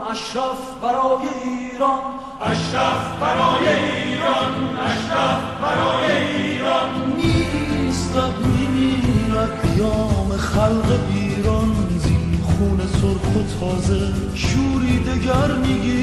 اشرف برای ایران، اشرف برای ایران، اشرف برای ایران. نیست قد میمیرد قیام خلق ایران، زین خون سرخ و تازه شوری دگر میگیرد